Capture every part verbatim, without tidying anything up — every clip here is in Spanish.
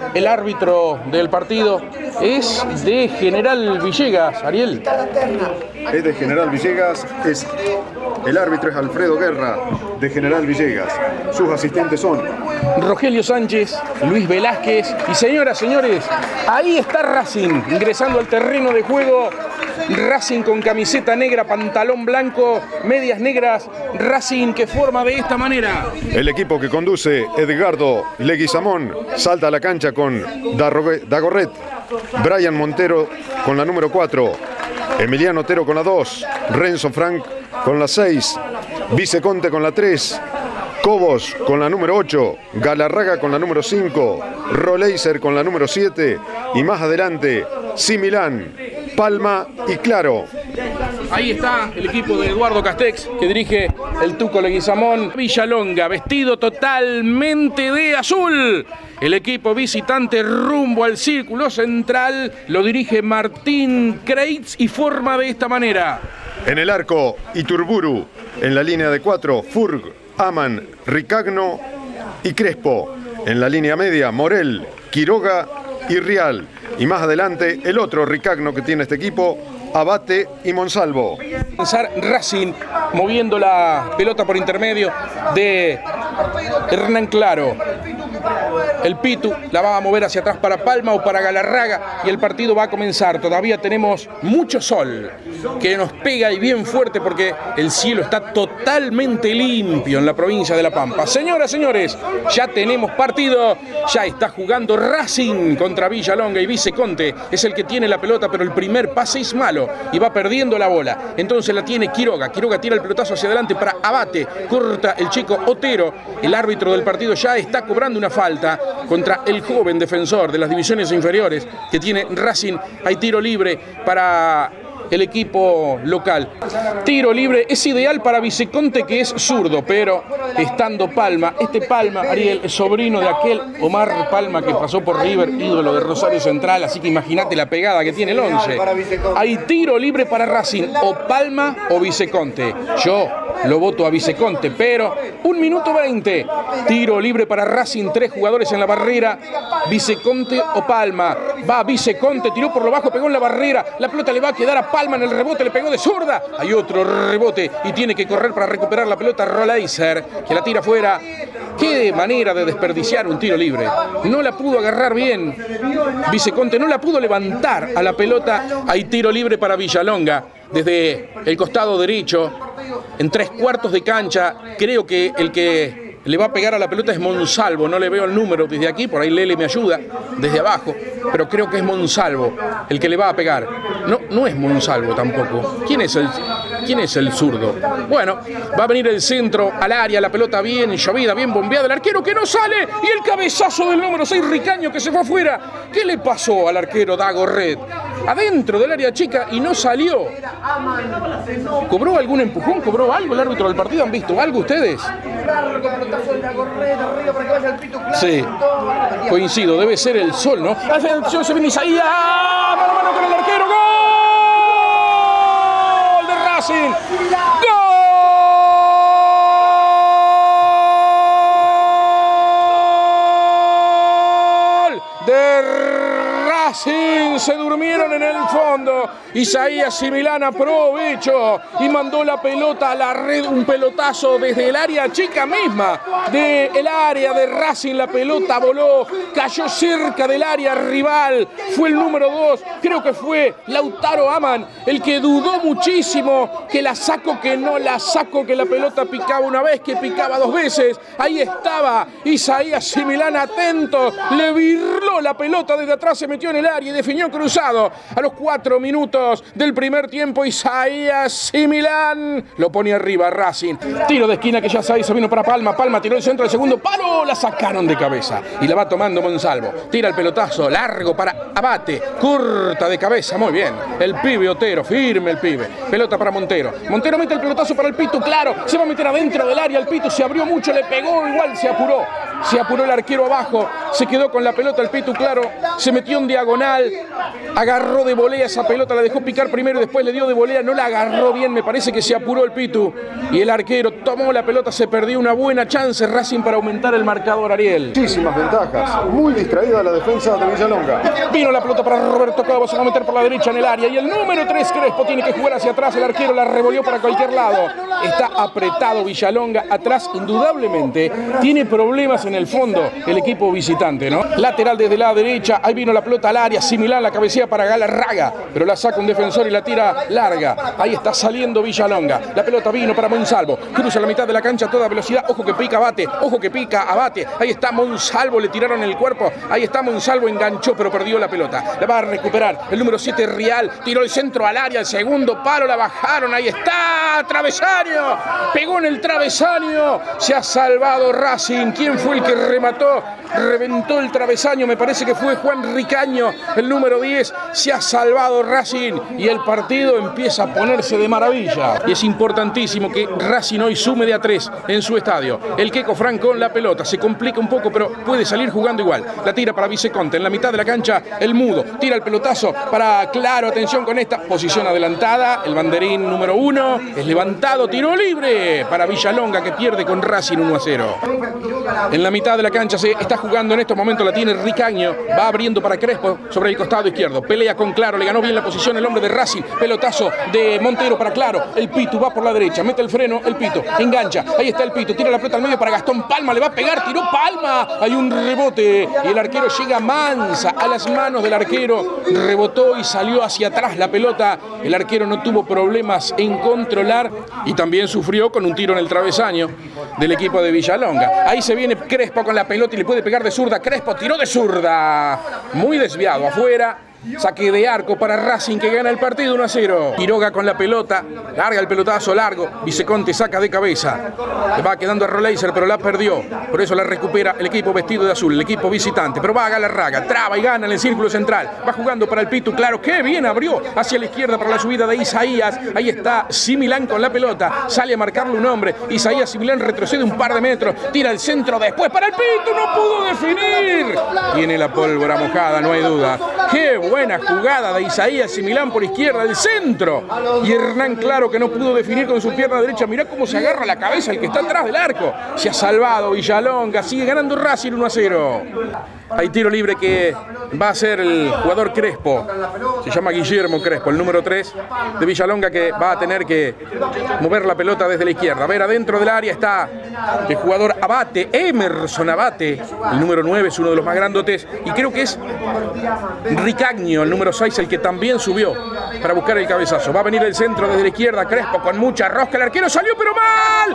el árbitro del partido es de General Villegas, Ariel. Es de General Villegas, es, el árbitro es Alfredo Guerra, de General Villegas. Sus asistentes son Rogelio Sánchez, Luis Velázquez y señoras, señores, ahí está Racing ingresando al terreno de juego. Racing con camiseta negra, pantalón blanco, medias negras. Racing que forma de esta manera. El equipo que conduce Edgardo Leguizamón salta a la cancha con Dagorret, Brian Montero con la número cuatro, Emiliano Otero con la dos, Renzo Frank con la seis, Viceconte con la tres, Cobos con la número ocho, Galarraga con la número cinco, Roleiser con la número siete y más adelante Similán, Palma y Claro. Ahí está el equipo de Eduardo Castex que dirige el Tuco Leguizamón. Villalonga vestido totalmente de azul. El equipo visitante rumbo al círculo central lo dirige Martín Kreitz y forma de esta manera. En el arco Iturburu, en la línea de cuatro Furg, Aman, Ricagno y Crespo. En la línea media Morel, Quiroga y Rial. Y más adelante el otro Ricagno que tiene este equipo, Abate y Monsalvo. Racing moviendo la pelota por intermedio de Hernán Claro. El Pitu la va a mover hacia atrás para Palma o para Galarraga y el partido va a comenzar. Todavía tenemos mucho sol que nos pega y bien fuerte porque el cielo está totalmente limpio en la provincia de La Pampa. Señoras, señores, ya tenemos partido. Ya está jugando Racing contra Villalonga y Viceconte es el que tiene la pelota, pero el primer pase es malo y va perdiendo la bola. Entonces la tiene Quiroga. Quiroga tira el pelotazo hacia adelante para Abate. Corta el chico Otero. El árbitro del partido ya está cobrando una falta contra el joven defensor de las divisiones inferiores que tiene Racing. Hay tiro libre para el equipo local. Tiro libre es ideal para Viceconte, que es zurdo, pero estando Palma, este Palma, Ariel, es sobrino de aquel Omar Palma que pasó por River, ídolo de Rosario Central, así que imagínate la pegada que tiene el once. Hay tiro libre para Racing, o Palma o Viceconte. Yo lo voto a Viceconte, pero un minuto veinte. Tiro libre para Racing, tres jugadores en la barrera. Viceconte o Palma. Va Viceconte, tiró por lo bajo, pegó en la barrera. La pelota le va a quedar a Palma en el rebote, le pegó de zurda. Hay otro rebote y tiene que correr para recuperar la pelota Roleiser, que la tira afuera. Qué manera de desperdiciar un tiro libre. No la pudo agarrar bien Viceconte, no la pudo levantar a la pelota. Hay tiro libre para Villalonga desde el costado derecho, en tres cuartos de cancha. Creo que el que le va a pegar a la pelota es Monsalvo, no le veo el número desde aquí, por ahí Lele me ayuda desde abajo, pero creo que es Monsalvo el que le va a pegar. No, no es Monsalvo tampoco. ¿Quién es el, quién es el zurdo? Bueno, va a venir el centro al área, la pelota bien llovida, bien bombeada, el arquero que no sale y el cabezazo del número seis Ricaño que se fue afuera. ¿Qué le pasó al arquero Dagorret? Adentro del área chica y no salió. ¿Cobró algún empujón? ¿Cobró algo el árbitro del partido? ¿Han visto algo ustedes? Sí, coincido, debe ser el sol, ¿no? Atención, se viene Isaías, mano a mano con el arquero, ¡gol de Racing! ¡Gol de Racing! Se durmieron en el fondo. Isaías Similán aprovechó y mandó la pelota a la red, un pelotazo desde el área chica misma del área de Racing. La pelota voló, cayó cerca del área rival. Fue el número dos, creo que fue Lautaro Aman, el que dudó muchísimo, que la saco, que no la saco, que la pelota picaba una vez, que picaba dos veces. Ahí estaba Isaías Similán atento, le virló la pelota desde atrás, se metió en el área y definió cruzado. A los cuatro minutos del primer tiempo, Isaías Similán lo pone arriba Racing. Tiro de esquina que ya se vino para Palma. Palma tiró el centro del segundo palo, la sacaron de cabeza y la va tomando Monsalvo. Tira el pelotazo largo para Abate, corta de cabeza, muy bien. El pibe Otero, firme el pibe. Pelota para Montero. Montero mete el pelotazo para el Pitu, claro, se va a meter adentro del área. El Pitu se abrió mucho, le pegó, igual se apuró. se apuró el arquero abajo, se quedó con la pelota el Pitu Claro, se metió en diagonal, agarró de volea esa pelota, la dejó picar primero y después le dio de volea, no la agarró bien, me parece que se apuró el Pitu y el arquero tomó la pelota, se perdió una buena chance Racing para aumentar el marcador, Ariel. Muchísimas ventajas, muy distraída la defensa de Villalonga. Vino la pelota para Roberto Cobos, se va a meter por la derecha en el área y el número tres Crespo tiene que jugar hacia atrás, el arquero la revolvió para cualquier lado. Está apretado Villalonga atrás, indudablemente tiene problemas en el fondo el equipo visitante, ¿no? Lateral desde la derecha, ahí vino la pelota al área, similar la cabecea para Galarraga, pero la saca un defensor y la tira larga. Ahí está saliendo Villalonga, la pelota vino para Monsalvo, cruza la mitad de la cancha a toda velocidad, ojo que pica, abate, ojo que pica, abate, ahí está Monsalvo, le tiraron el cuerpo, ahí está Monsalvo, enganchó pero perdió la pelota, la va a recuperar el número siete Rial, tiró el centro al área, el segundo palo, la bajaron, ahí está, travesaño, pegó en el travesaño, se ha salvado Racing. ¿Quién fue el que remató? Reventó el travesaño, me parece que fue Juan Ricaño, el número diez, se ha salvado Racing y el partido empieza a ponerse de maravilla. Y es importantísimo que Racing hoy sume de a tres en su estadio. El Queco Fran con la pelota, se complica un poco pero puede salir jugando igual. La tira para Viceconte, en la mitad de la cancha el Mudo, tira el pelotazo para Claro, atención con esta posición adelantada, el banderín número uno, es levantado, tiro libre para Villalonga que pierde con Racing uno a cero. En la mitad de la cancha se está jugando en estos momentos, la tiene Ricaño, va abriendo para Crespo sobre el costado izquierdo, pelea con Claro, le ganó bien la posición el hombre de Racing, pelotazo de Montero para Claro, el Pitu va por la derecha, mete el freno, el Pitu, engancha, ahí está el Pitu, tira la pelota al medio para Gastón Palma, le va a pegar, tiró Palma, hay un rebote y el arquero llega mansa a las manos del arquero, rebotó y salió hacia atrás la pelota, el arquero no tuvo problemas en controlar y también sufrió con un tiro en el travesaño del equipo de Villalonga. Ahí se viene Crespo con la pelota y le puede pegar de zurda. Crespo tiró de zurda. Muy desviado afuera. Saque de arco para Racing que gana el partido uno a cero. Quiroga con la pelota, larga el pelotazo largo, Viceconte saca de cabeza, le va quedando a Roleiser pero la perdió, por eso la recupera el equipo vestido de azul, el equipo visitante, pero va a Galarraga, traba y gana en el círculo central, va jugando para el Pitu Claro, que bien abrió hacia la izquierda para la subida de Isaías, ahí está Similán con la pelota, sale a marcarle un hombre, Isaías Similán retrocede un par de metros, tira el centro después para el Pitu, no pudo definir, tiene la pólvora mojada, no hay duda, qué bueno. Buena jugada de Isaías Similán por izquierda del centro y Hernán Claro que no pudo definir con su pierna derecha. Mirá cómo se agarra la cabeza el que está atrás del arco. Se ha salvado Villalonga, sigue ganando Racing uno a cero. Hay tiro libre que va a ser el jugador Crespo, se llama Guillermo Crespo, el número tres de Villalonga, que va a tener que mover la pelota desde la izquierda. A ver, adentro del área está el jugador Abate, Emerson Abate, el número nueve, es uno de los más grandotes, y creo que es Ricaño, el número seis, el que también subió para buscar el cabezazo. Va a venir el centro desde la izquierda, Crespo con mucha rosca, el arquero salió pero mal,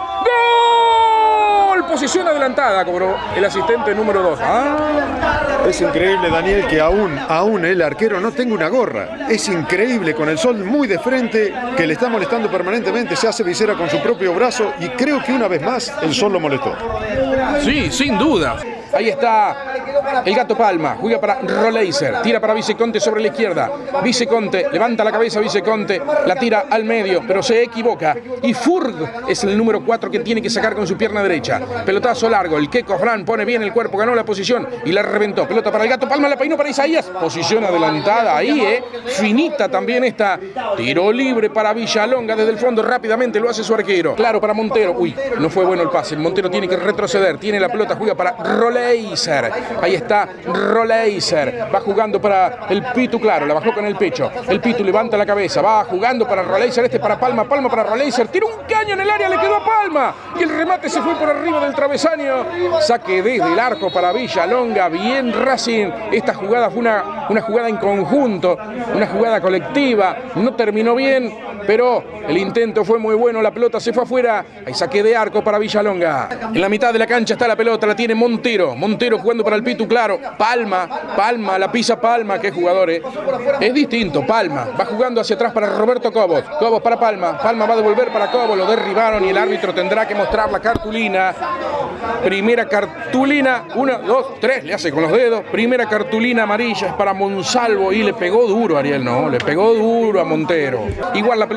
¡gol! Posición adelantada, cobró el asistente número dos. Ah. Es increíble, Daniel, que aún, aún el arquero no tenga una gorra. Es increíble, con el sol muy de frente, que le está molestando permanentemente, se hace visera con su propio brazo y creo que una vez más el sol lo molestó. Sí, sin duda. Ahí está el Gato Palma, juega para Roleiser, tira para Viceconte sobre la izquierda. Viceconte, levanta la cabeza Viceconte, la tira al medio, pero se equivoca. Y Furg es el número cuatro que tiene que sacar con su pierna derecha. Pelotazo largo, el Queco Fran pone bien el cuerpo, ganó la posición y la reventó. Pelota para el Gato Palma, la peinó para Isaías. Posición adelantada ahí, eh. Finita también esta. Tiro libre para Villalonga desde el fondo, rápidamente lo hace su arquero. Claro para Montero. Uy, no fue bueno el pase. Montero tiene que retroceder, tiene la pelota, juega para Roleiser. Ahí está Roleiser, va jugando para el Pitu Claro, la bajó con el pecho, el Pitu levanta la cabeza, va jugando para Roleiser, este para Palma, Palma para Roleiser, tira un caño en el área, le quedó a Palma y el remate se fue por arriba del travesaño. Saque desde el arco para Villalonga, bien Racing. Esta jugada fue una, una jugada en conjunto, una jugada colectiva, no terminó bien, pero el intento fue muy bueno, la pelota se fue afuera. Hay saque de arco para Villalonga. En la mitad de la cancha está la pelota, la tiene Montero, Montero jugando para el Pitu Claro, Palma, Palma, la pisa Palma, qué jugador es. Es distinto, Palma, va jugando hacia atrás para Roberto Cobos, Cobos para Palma, Palma va a devolver para Cobos, lo derribaron y el árbitro tendrá que mostrar la cartulina. Primera cartulina, una, dos, tres, le hace con los dedos. Primera cartulina amarilla es para Monsalvo y le pegó duro, Ariel, no, le pegó duro a Montero. Igual la pelota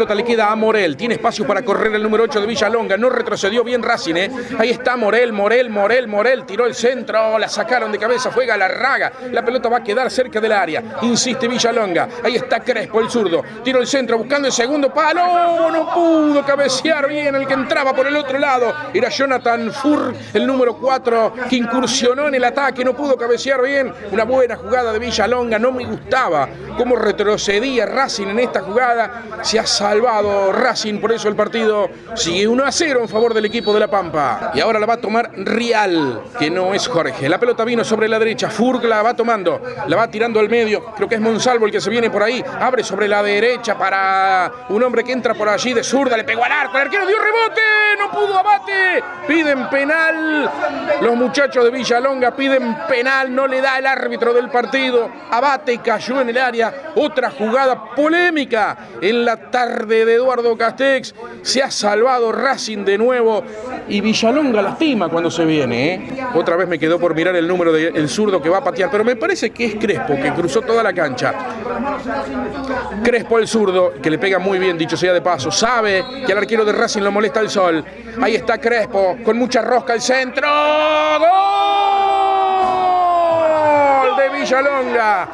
pelota le queda a Morel. Tiene espacio para correr el número ocho de Villalonga. No retrocedió bien Racing, ¿eh? Ahí está Morel, Morel, Morel, Morel. Tiró el centro, la sacaron de cabeza. Fue Galarraga. La pelota va a quedar cerca del área. Insiste Villalonga. Ahí está Crespo, el zurdo. Tiró el centro buscando el segundo palo. No pudo cabecear bien el que entraba por el otro lado. Era Jonathan Furr, el número cuatro, que incursionó en el ataque. No pudo cabecear bien. Una buena jugada de Villalonga. No me gustaba cómo retrocedía Racing en esta jugada. Se ha salvado Racing, por eso el partido sigue uno a cero en favor del equipo de La Pampa. Y ahora la va a tomar Rial, que no es Jorge. La pelota vino sobre la derecha. Furg la va tomando, la va tirando al medio. Creo que es Monsalvo el que se viene por ahí. Abre sobre la derecha para un hombre que entra por allí de zurda. Le pegó al arco. El arquero dio rebote. No pudo Abate. Piden penal. Los muchachos de Villalonga piden penal. No le da el árbitro del partido. Abate cayó en el área. Otra jugada polémica en la tarde de Eduardo Castex. Se ha salvado Racing de nuevo. Y Villalonga lastima cuando se viene, ¿eh? Otra vez me quedó por mirar el número del zurdo que va a patear. Pero me parece que es Crespo, que cruzó toda la cancha. Crespo el zurdo, que le pega muy bien, dicho sea de paso. Sabe que al arquero de Racing lo molesta el sol. Ahí está Crespo, con mucha rosca al centro. ¡Gol de Villalonga!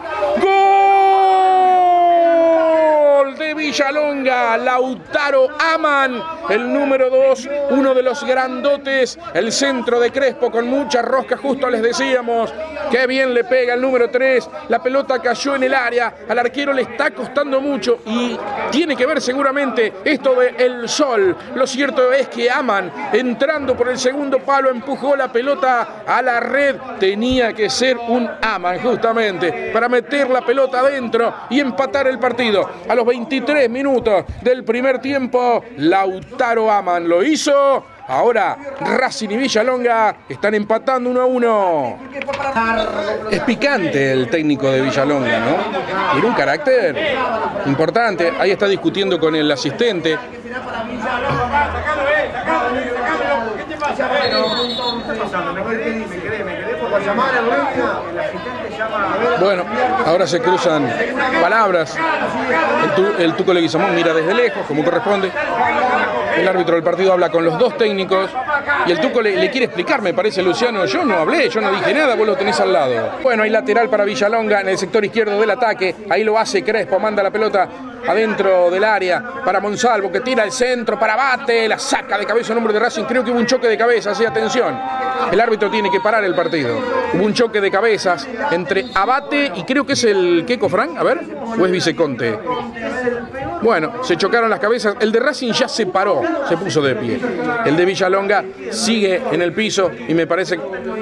¡Gol de Villalonga! Lautaro Aman, el número dos, uno de los grandotes. El centro de Crespo con mucha rosca, justo les decíamos. Qué bien le pega el número tres. La pelota cayó en el área. Al arquero le está costando mucho y tiene que ver seguramente esto de el sol. Lo cierto es que Aman, entrando por el segundo palo, empujó la pelota a la red. Tenía que ser un Aman justamente para meter la pelota adentro y empatar el partido. A los veintitrés minutos del primer tiempo, Lautaro Aman lo hizo. Ahora Racing y Villalonga están empatando uno a uno. Es picante el técnico de Villalonga, ¿no? Tiene un carácter importante. Ahí está discutiendo con el asistente. Bueno, ahora se cruzan palabras. El, tu, el Tuco Leguizamón mira desde lejos, como corresponde. El árbitro del partido habla con los dos técnicos y el Tuco le, le quiere explicar, me parece, Luciano, yo no hablé, yo no dije nada, vos lo tenés al lado. Bueno, hay lateral para Villalonga en el sector izquierdo del ataque. Ahí lo hace Crespo, manda la pelota adentro del área para Monsalvo, que tira el centro para Abate, la saca de cabeza el hombre de Racing. Creo que hubo un choque de cabezas, sí, atención. El árbitro tiene que parar el partido. Hubo un choque de cabezas entre Abate y creo que es el Queco Fran, a ver, o es Viceconte. Bueno, se chocaron las cabezas. El de Racing ya se paró, se puso de pie. El de Villalonga sigue en el piso y me parece...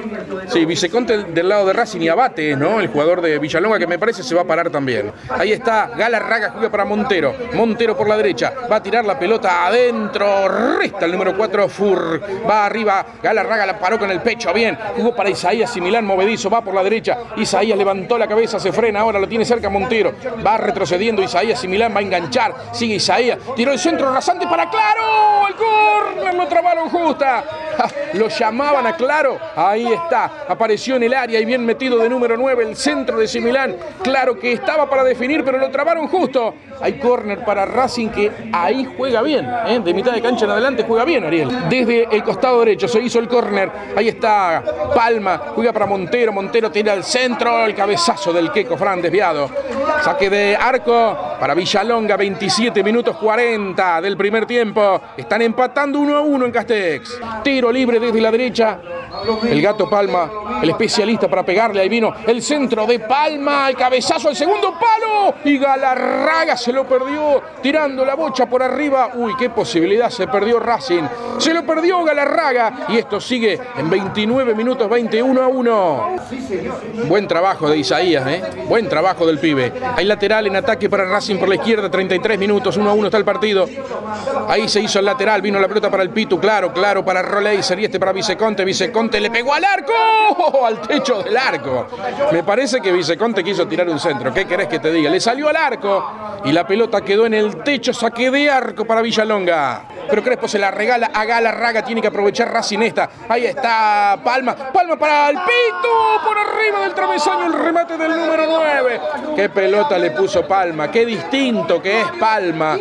Sí, Viceconte del lado de Racing y Abate, ¿no? El jugador de Villalonga, que me parece se va a parar también. Ahí está, Galarraga juega para Montero. Montero por la derecha, va a tirar la pelota adentro. Resta el número cuatro, Furr. Va arriba, Galarraga la paró con el pecho, bien. Jugó para Isaías y Milán movedizo, va por la derecha. Isaías levantó la cabeza, se frena, ahora lo tiene cerca Montero. Va retrocediendo Isaías y Milán va a enganchar. Sigue Isaías, tiró el centro rasante para Claro. El córner lo trabaron justa. Lo llamaban a Claro. Ahí está. Apareció en el área y bien metido de número nueve, el centro de Similán. Claro que estaba para definir, pero lo trabaron justo. Hay córner para Racing, que ahí juega bien, ¿eh? De mitad de cancha en adelante juega bien Ariel. Desde el costado derecho se hizo el córner. Ahí está Palma, juega para Montero. Montero tira al centro, el cabezazo del Queco Fran desviado. Saque de arco para Villalonga, veintisiete minutos cuarenta del primer tiempo. Están empatando uno a uno en Castex. Tiro libre desde la derecha. El Gato Palma, el especialista para pegarle. Ahí vino el centro de Palma, el cabezazo al segundo palo. Y Galarraga se lo perdió tirando la bocha por arriba. Uy, qué posibilidad, se perdió Racing. Se lo perdió Galarraga. Y esto sigue en veintinueve minutos, veintiuno a uno. Buen trabajo de Isaías, ¿eh? Buen trabajo del pibe. Hay lateral en ataque para Racing por la izquierda, treinta y tres minutos, uno a uno está el partido. Ahí se hizo el lateral, vino la pelota para el Pitu, claro, claro, para Roleiser y este para Viceconte. Viceconte le pegó al arco, ¡oh! Al techo del arco. Me parece que Viceconte quiso tirar un centro. ¿Qué querés que te diga? Le salió al arco y la pelota quedó en el techo. Saque de arco para Villalonga. Pero Crespo se la regala a Galarraga. Tiene que aprovechar Racing esta. Ahí está Palma. Palma para el Pitu. Por arriba del travesaño el remate del número nueve. Qué pelota le puso Palma. Qué distinto que es Palma.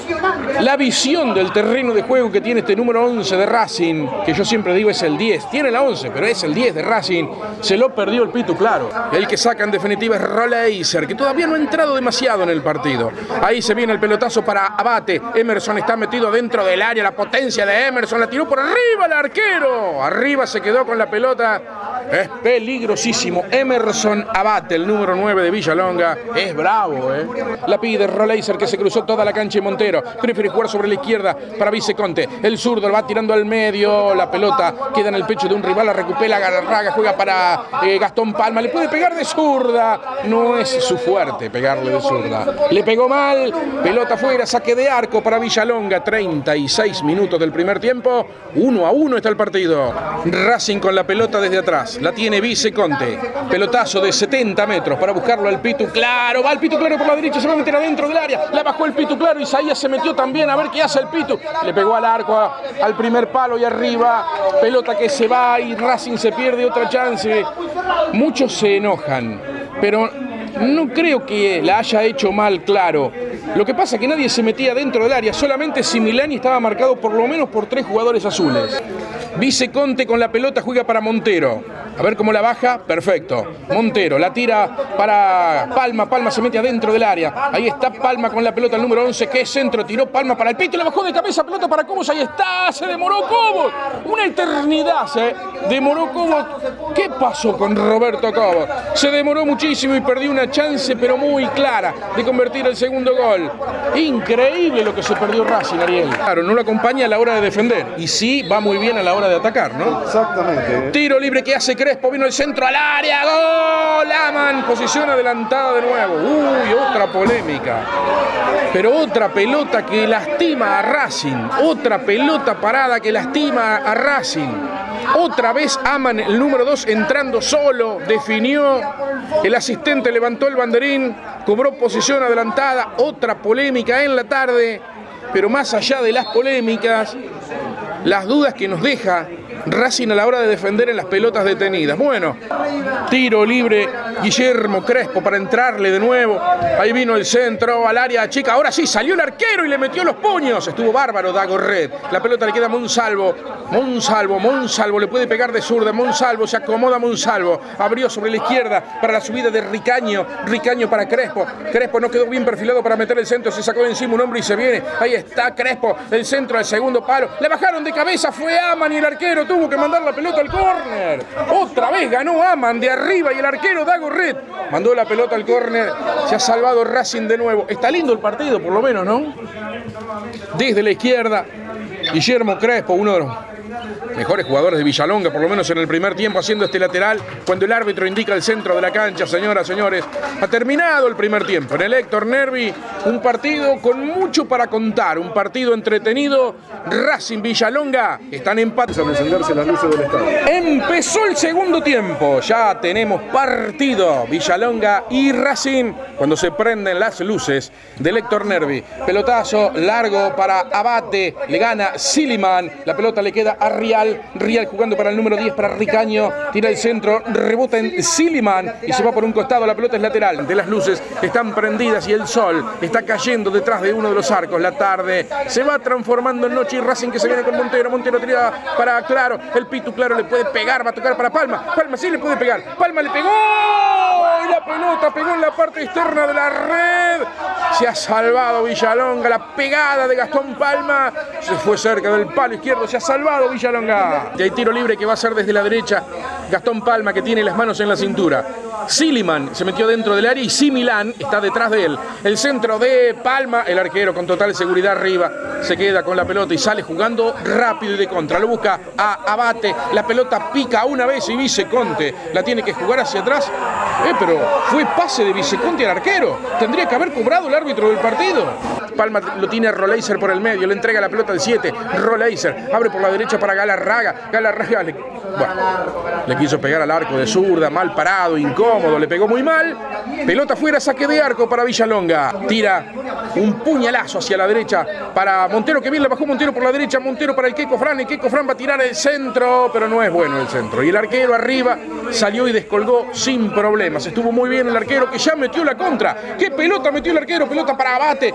la visión del terreno de juego que tiene este número once de Racing, que yo siempre digo es el diez, tiene la once, pero es el diez de Racing, se lo perdió el Pitu Claro. El que saca en definitiva es Roleiser, que todavía no ha entrado demasiado en el partido. Ahí se viene el pelotazo para Abate, Emerson está metido dentro del área, la potencia de Emerson, la tiró por arriba el arquero, arriba se quedó con la pelota, es peligrosísimo. Emerson Abate, el número nueve de Villalonga, es bravo, ¿eh? La pide Roleiser, que se cruzó toda la cancha, y Montero prefiere jugar sobre la izquierda para Viceconte, el zurdo lo va tirando al medio, la pelota queda en el pecho de un rival, la recupera Galarraga, juega para eh, Gastón Palma, le puede pegar de zurda, no es su fuerte pegarle de zurda, le pegó mal, pelota fuera, saque de arco para Villalonga, treinta y seis minutos del primer tiempo, uno a uno está el partido. Racing con la pelota desde atrás, la tiene Viceconte, pelotazo de setenta metros para buscarlo al Pitu Claro, va el Pitu Claro por la derecha, se va a meter adentro del área, la bajó el Pitu Claro, Isaías se metió también a ver qué hace el Pitu, le pegó al arco, a, al primer palo y arriba, pelota que se va y Racing se pierde otra chance. Muchos se enojan, pero no creo que la haya hecho mal Claro. Lo que pasa es que nadie se metía dentro del área, solamente Similani estaba marcado por lo menos por tres jugadores azules. Viceconte con la pelota juega para Montero. A ver cómo la baja, perfecto. Montero la tira para Palma, Palma se mete adentro del área. Ahí está Palma con la pelota, el número once, que es centro, tiró Palma para el Pitu, la bajó de cabeza, pelota para Cobos, ahí está, se demoró Cobos. Una eternidad se demoró Cobos. ¿Qué pasó con Roberto Cobos? Se demoró muchísimo y perdió una chance, pero muy clara, de convertir el segundo gol. Increíble lo que se perdió Racing, Ariel. Claro, no lo acompaña a la hora de defender y sí va muy bien a la hora de atacar, ¿no? Exactamente. Tiro libre que hace Crespo, vino el centro al área, gol, Aman, posición adelantada de nuevo. Uy, otra polémica. Pero otra pelota que lastima a Racing, otra pelota parada que lastima a Racing. Otra vez Aman, el número dos, entrando solo, definió, el asistente levantó el banderín, cobró posición adelantada, otra polémica en la tarde, pero más allá de las polémicas, las dudas que nos deja Racing a la hora de defender en las pelotas detenidas. Bueno, tiro libre, Guillermo Crespo para entrarle de nuevo. Ahí vino el centro al área chica. Ahora sí, salió el arquero y le metió los puños. Estuvo bárbaro Dagorret. La pelota le queda a Monsalvo. Monsalvo, Monsalvo le puede pegar de zurda. Monsalvo se acomoda Monsalvo. Abrió sobre la izquierda para la subida de Ricaño. Ricaño para Crespo. Crespo no quedó bien perfilado para meter el centro. Se sacó de encima un hombre y se viene. Ahí está Crespo. El centro al segundo palo. Le bajaron de cabeza. Fue Aman y el arquero tuvo que mandar la pelota al córner. Otra vez ganó Aman de arriba y el arquero Dagorret mandó la pelota al córner. Se ha salvado Racing de nuevo. Está lindo el partido por lo menos, ¿no? Desde la izquierda, Guillermo Crespo, uno de los mejores jugadores de Villalonga, por lo menos en el primer tiempo, haciendo este lateral cuando el árbitro indica el centro de la cancha. Señoras, señores, ha terminado el primer tiempo. En el Héctor Nervi, un partido con mucho para contar, un partido entretenido. Racing Villalonga están empates. A encenderse las luces del estadio. Empezó el segundo tiempo, ya tenemos partido. Villalonga y Racing cuando se prenden las luces del Héctor Nervi. Pelotazo largo para Abate, le gana Siliman, la pelota le queda a Rial, Rial jugando para el número diez para Ricaño, tira el centro, rebota en Siliman y se va por un costado, la pelota es lateral. De las luces están prendidas y el sol está cayendo detrás de uno de los arcos. La tarde se va transformando en noche y Racing que se viene con Montero, Montero tira para Claro, el Pitu Claro le puede pegar, va a tocar para Palma, Palma sí le puede pegar, Palma le pegó y la pelota pegó en la parte externa de la red. Se ha salvado Villalonga, la pegada de Gastón Palma se fue cerca del palo izquierdo, se ha salvado Villalonga. Y hay tiro libre que va a ser desde la derecha, Gastón Palma que tiene las manos en la cintura. Siliman se metió dentro del área y Similán está detrás de él. El centro de Palma, el arquero con total seguridad arriba, se queda con la pelota y sale jugando rápido y de contra. Lo busca a Abate, la pelota pica una vez y Viceconte la tiene que jugar hacia atrás. Eh, pero fue pase de Viceconte al arquero. Tendría que haber cobrado el árbitro del partido. Palma lo tiene a Roleiser por el medio, le entrega la pelota al siete. Roleiser abre por la derecha para Galarraga. Galarraga le, bueno, le quiso pegar al arco de zurda, mal parado, incómodo, le pegó muy mal. Pelota fuera, saque de arco para Villalonga. Tira un puñalazo hacia la derecha para Montero, que bien la bajó Montero por la derecha. Montero para el Queco Fran. El Queco Fran va a tirar el centro, pero no es bueno el centro. Y el arquero arriba salió y descolgó sin problemas. Estuvo muy bien el arquero que ya metió la contra. ¿Qué pelota metió el arquero? Pelota para Abate. Tira un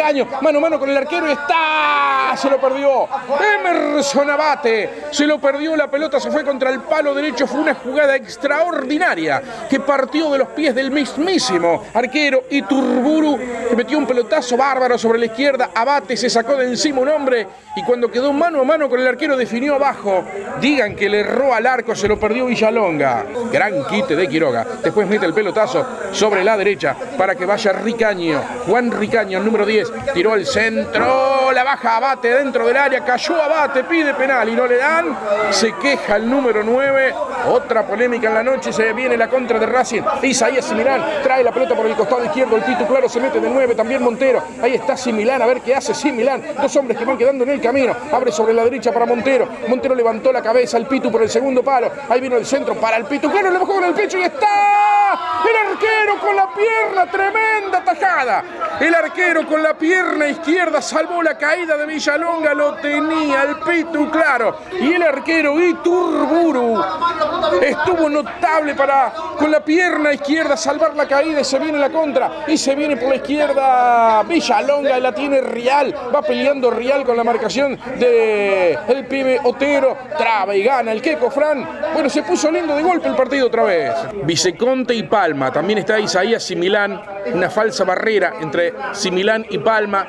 Ricaño, mano a mano con el arquero y está, se lo perdió. Emerson Abate, se lo perdió, la pelota se fue contra el palo derecho, fue una jugada extraordinaria que partió de los pies del mismísimo arquero Iturburu, que metió un pelotazo bárbaro sobre la izquierda. Abate se sacó de encima un hombre y cuando quedó mano a mano con el arquero definió abajo. Digan que le erró al arco, se lo perdió Villalonga. Gran quite de Quiroga. Después mete el pelotazo sobre la derecha para que vaya Ricaño. Juan Ricaño, el número diez, tiró el centro, la baja Abate dentro del área, cayó Abate, pide penal y no le dan. Se queja el número nueve. Otra polémica en la noche, se viene la contra de Racing. Isaías Similán trae la pelota por el costado izquierdo, el Pitu Claro se mete de nueve, también Montero. Ahí está Similán, a ver qué hace Similán. Dos hombres que van quedando en el camino. Abre sobre la derecha para Montero. Montero levantó la cabeza, el Pitu por el segundo palo. Ahí vino el centro para el Pitu Claro, le bajó con el pecho y está el arquero con la pierna, tremenda tajada. El arquero con la pierna izquierda salvó la caída de Villalonga, lo tenía el Pitu Claro. Y el arquero Iturburu estuvo notable para con la pierna izquierda salvar la caída y se viene la contra. Y se viene por la izquierda Villalonga y la tiene Rial. Va peleando Rial con la marcación de el pibe Otero. Traba y gana el Queco Fran. Bueno, se puso lindo de golpe el partido otra vez. Viceconte y Palma. También está Isaías Similán. Una falsa barrera entre Similán y Palma.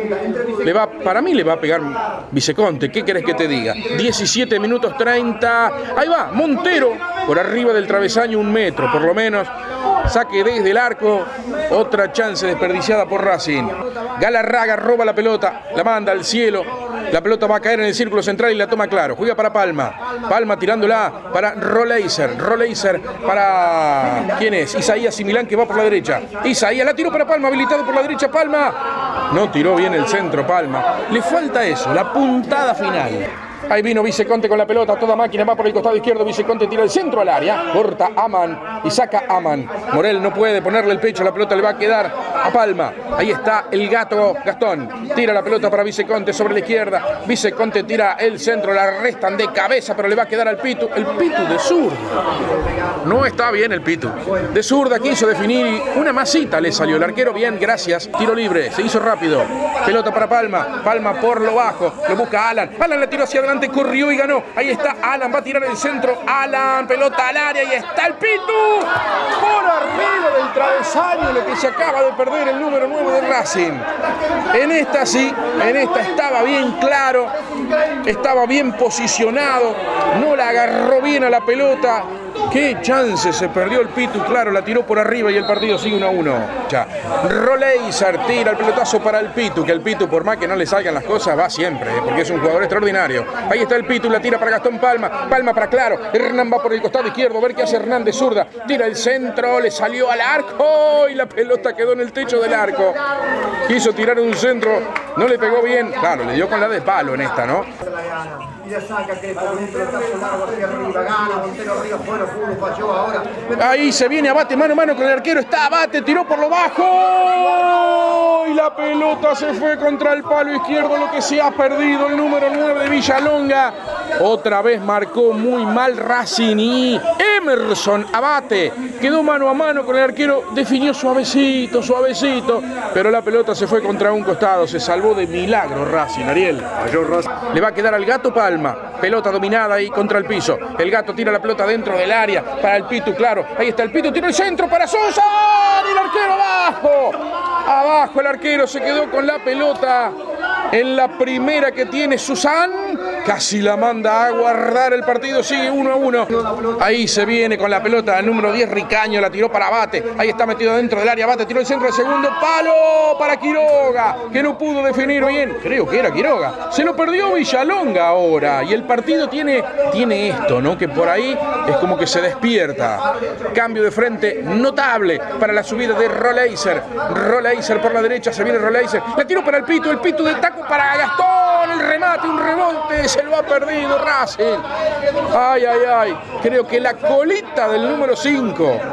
Le va, para mí le va a pegar Viceconte. ¿Qué querés que te diga? diecisiete minutos treinta. Ahí va, Montero. Por arriba del travesaño un metro, por lo menos. Saque desde el arco. Otra chance desperdiciada por Racing. Galarraga roba la pelota. La manda al cielo. La pelota va a caer en el círculo central y la toma Claro. Juega para Palma. Palma tirándola para Roleiser. Roleiser para... ¿quién es? Isaías Similán, que va por la derecha. Isaías la tiró para Palma. Habilitado por la derecha Palma. No tiró bien el centro Palma. Le falta eso, la puntada final. Ahí vino Viceconte con la pelota, toda máquina, va por el costado izquierdo, Viceconte tira el centro al área, corta Aman y saca Aman. Morel no puede ponerle el pecho, la pelota le va a quedar a Palma. Ahí está el gato Gastón, tira la pelota para Viceconte sobre la izquierda, Viceconte tira el centro, la restan de cabeza, pero le va a quedar al Pitu, el Pitu de zurda. No está bien el Pitu. De zurda quiso definir, una masita le salió, el arquero bien, gracias, tiro libre, se hizo rápido. Pelota para Palma, Palma por lo bajo, lo busca Alan, Alan la tiró hacia adelante, corrió y ganó. Ahí está Alan, va a tirar el centro. Alan, pelota al área y está el Pitu por arriba del travesaño, lo que se acaba de perder el número nueve de Racing. En esta sí, en esta estaba bien claro, estaba bien posicionado, no la agarró bien a la pelota. Qué chance se perdió el Pitu Claro, la tiró por arriba y el partido sigue uno a uno. Ya. Roleiser tira el pelotazo para el Pitu, que el Pitu, por más que no le salgan las cosas, va siempre, ¿eh? Porque es un jugador extraordinario. Ahí está el Pitu, la tira para Gastón Palma, Palma para Claro, Hernán va por el costado izquierdo, a ver qué hace Hernán de zurda, tira el centro, le salió al arco y la pelota quedó en el techo del arco. Quiso tirar un centro, no le pegó bien, claro, le dio con la de palo en esta, ¿no? Ahí se viene Abate mano a mano con el arquero, está Abate, tiró por lo bajo y la pelota se fue contra el palo izquierdo, lo que se ha perdido el número nueve de Villalonga. Otra vez marcó muy mal Racing y Emerson Abate quedó mano a mano con el arquero, definió suavecito, suavecito, pero la pelota se fue contra un costado, se salvó de milagro Racing, Ariel. Le va a quedar al gato Palma, pelota dominada ahí contra el piso, el gato tira la pelota dentro del área para el Pitu Claro, ahí está el Pitu, tira el centro para Sosa y el arquero abajo, abajo el arquero se quedó con la pelota en la primera que tiene Susan, casi la manda a guardar, el partido sigue uno a uno. Ahí se viene con la pelota el número diez Ricaño, la tiró para Abate, ahí está metido dentro del área, Abate tiró el centro del segundo palo para Quiroga, que no pudo definir bien, creo que era Quiroga, se lo perdió Villalonga ahora, y el partido tiene, tiene esto, ¿no? Que por ahí es como que se despierta. Cambio de frente notable para la subida de Roleiser, Roleiser por la derecha, se viene Roleiser, la tiró para el Pitu, el Pitu de taco para Gastón, el remate, un rebote, se lo ha perdido Racing. Ay, ay, ay, creo que la colita del número cinco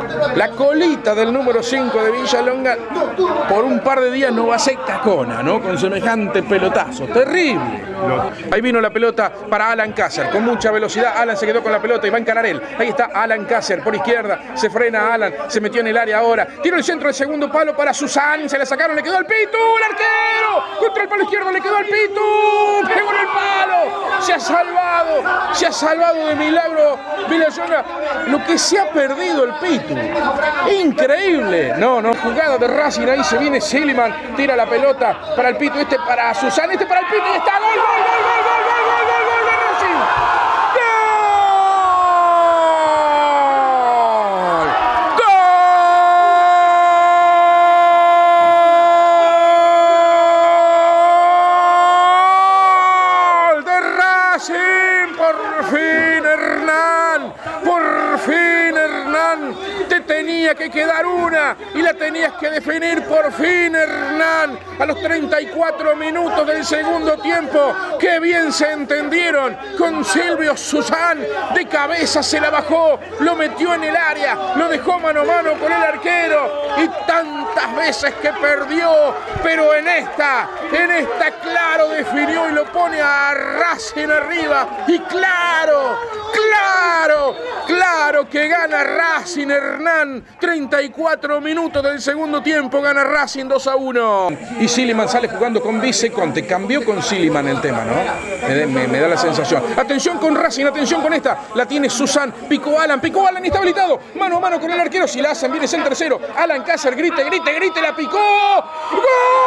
La colita del número cinco de Villalonga por un par de días no va a ser cacona, ¿no? Con semejante pelotazo. Terrible. Ahí vino la pelota para Alan Cácer. Con mucha velocidad, Alan se quedó con la pelota y va a encarar él. Ahí está Alan Cácer por izquierda. Se frena Alan. Se metió en el área ahora. Tiro el centro del segundo palo para Susan. Se la sacaron. Le quedó al Pitu. El arquero. Contra el palo izquierdo le quedó al Pitu. Pegó en el palo. Se ha salvado. Se ha salvado de milagro Villalonga. Lo que se ha perdido el Pitu. Increíble. No, no. Jugada de Racing. Ahí se viene Silliman. Tira la pelota para el Pitu. Este para Susan. Este para el Pitu. Y está. Gol, gol, gol, gol, gol, gol, gol, gol, gol de Racing. ¡Gol! ¡Gol de Racing! ¡Por fin, Hernán! ¡Por fin, Hernán! Te tenía que quedar una y la tenías que definir por fin, Hernán. A los treinta y cuatro minutos del segundo tiempo, qué bien se entendieron con Silvio Susan. De cabeza se la bajó, lo metió en el área, lo dejó mano a mano con el arquero y tantas veces que perdió, pero en esta, en esta claro definió y lo pone a Racing arriba. Y claro, claro, claro que gana Racing, Hernán. treinta y cuatro minutos del segundo tiempo, gana Racing dos a uno. Y Silliman sale jugando con Viceconte. Cambió con Silliman el tema, ¿no? Me, me, me da la sensación. Atención con Racing, atención con esta. La tiene Susan. Picó Alan, picó Alan y está habilitado. Mano a mano con el arquero. Si la hacen, viene el tercero. Alan Cácer, grite, grite, grite. La picó. ¡Gol!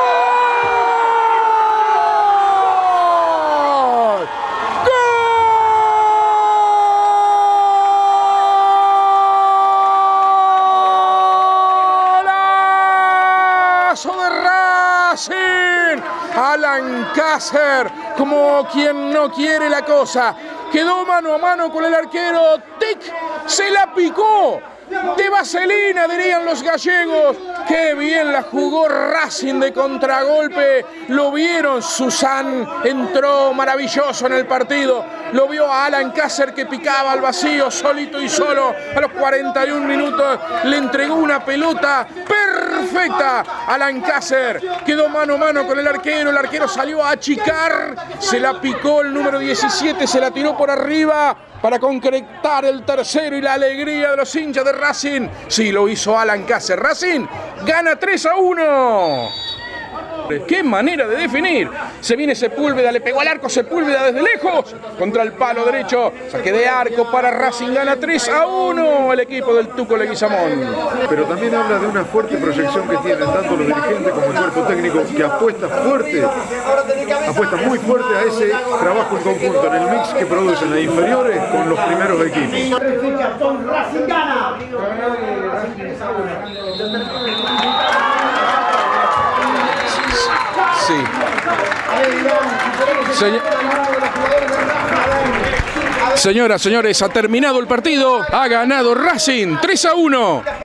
Alan Cácer, como quien no quiere la cosa, quedó mano a mano con el arquero. ¡Tic! Se la picó. De vaselina, dirían los gallegos. Qué bien la jugó Racing de contragolpe. Lo vieron, Susan entró maravilloso en el partido. Lo vio a Alan Cácer que picaba al vacío, solito y solo. A los cuarenta y un minutos le entregó una pelota perfecta. Alan Cácer quedó mano a mano con el arquero. El arquero salió a achicar. Se la picó el número diecisiete, se la tiró por arriba para concretar el tercero y la alegría de los hinchas de Racing. Sí, lo hizo Alan Cácer. Racing gana tres a uno. ¡Qué manera de definir! Se viene Sepúlveda, le pegó al arco Sepúlveda desde lejos. Contra el palo derecho. Saque de arco para Racing. Gana tres a uno el equipo del Tuco Leguizamón. Pero también habla de una fuerte proyección que tienen tanto los dirigentes como el cuerpo técnico, que apuesta fuerte, apuesta muy fuerte a ese trabajo en conjunto, en el mix que producen las inferiores con los primeros equipos. Racing gana. Sí. Señor... Señoras, señores, ha terminado el partido. Ha ganado Racing tres a uno.